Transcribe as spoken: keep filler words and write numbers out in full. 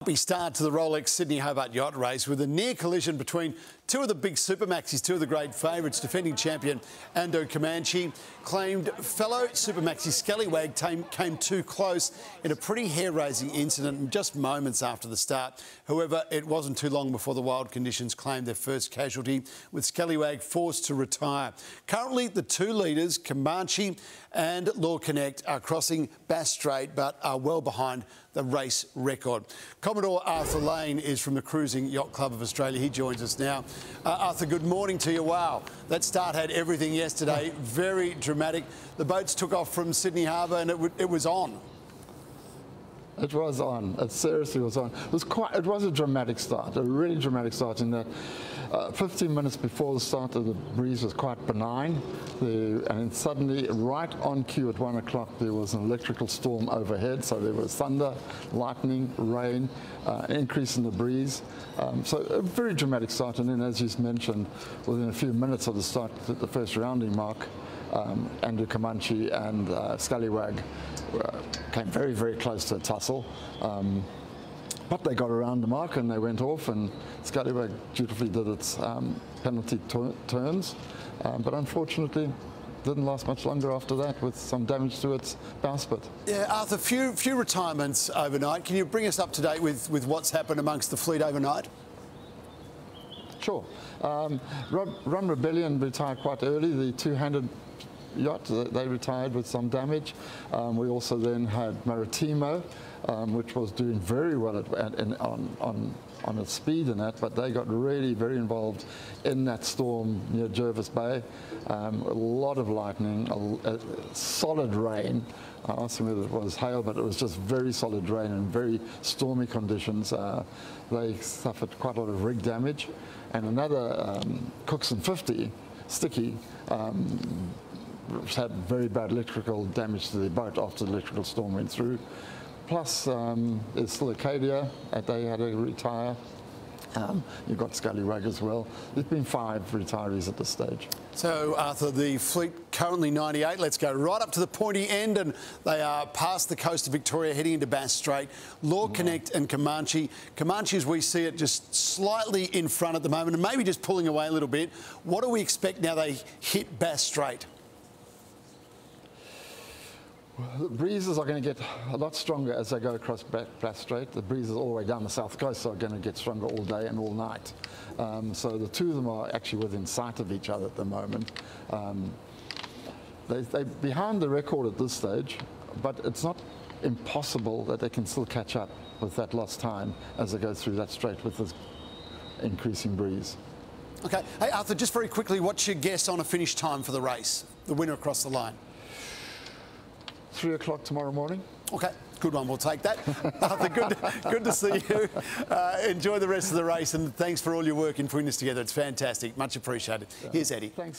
bumpy start to the Rolex Sydney Hobart yacht race with a near collision between two of the big Supermaxis, two of the great favourites. Defending champion Ando Comanche claimed fellow Supermaxi Scallywag came, came too close in a pretty hair-raising incident just moments after the start. However, it wasn't too long before the wild conditions claimed their first casualty, with Scallywag forced to retire. Currently, the two leaders, Comanche and Law Connect, are crossing Bass Strait but are well behind the race record. Commodore Arthur Lane is from the Cruising Yacht Club of Australia. He joins us now. Uh, Arthur, good morning to you. Wow, that start had everything yesterday. Very dramatic. The boats took off from Sydney Harbour and it, it was on. It was on. It seriously was on. It was quite. It was a dramatic start, a really dramatic start. In that, uh, fifteen minutes before the start, the breeze was quite benign, the, and then suddenly, right on cue at one o'clock, there was an electrical storm overhead. So there was thunder, lightning, rain, uh, increase in the breeze. Um, so a very dramatic start. And then, as you mentioned, within a few minutes of the start, at the first rounding mark, Um, Ando Comanche and uh, Scallywag uh, came very, very close to a tussle. Um, but they got around the mark and they went off, and Scallywag dutifully did its um, penalty turns. Um, but unfortunately, didn't last much longer after that, with some damage to its bowsprit. Yeah, Arthur, few, few retirements overnight. Can you bring us up to date with, with what's happened amongst the fleet overnight? Sure. Um, Ron Rebellion retired quite early. The two-handed yacht, they retired with some damage. Um, we also then had Maritimo, um, which was doing very well at, at, in, on, on, on its speed and that, but they got really very involved in that storm near Jervis Bay. Um, a lot of lightning, a, a solid rain. I asked them whether it was hail, but it was just very solid rain and very stormy conditions. Uh, they suffered quite a lot of rig damage. And another um, Cookson fifty, Sticky, um, had very bad electrical damage to their boat after the electrical storm went through. Plus, um, there's still Acadia, uh, they had to retire. Um, you've got Scallywag as well. There's been five retirees at this stage. So, Arthur, the fleet currently ninety-eight. Let's go right up to the pointy end, and they are past the coast of Victoria, heading into Bass Strait. Law Connect and Comanche. Comanche, as we see it, just slightly in front at the moment, and maybe just pulling away a little bit. What do we expect now they hit Bass Strait? The breezes are going to get a lot stronger as they go across Bass Strait. The breezes all the way down the south coast are going to get stronger all day and all night. Um, so the two of them are actually within sight of each other at the moment. Um, they, they're behind the record at this stage, but it's not impossible that they can still catch up with that lost time as they go through that strait with this increasing breeze. Okay. Hey, Arthur, just very quickly, what's your guess on a finish time for the race? The winner across the line? Three o'clock tomorrow morning. Okay, good one. We'll take that. Arthur, good, good to see you. Uh, enjoy the rest of the race, and thanks for all your work in putting this together. It's fantastic. Much appreciated. Here's Eddie. Thanks.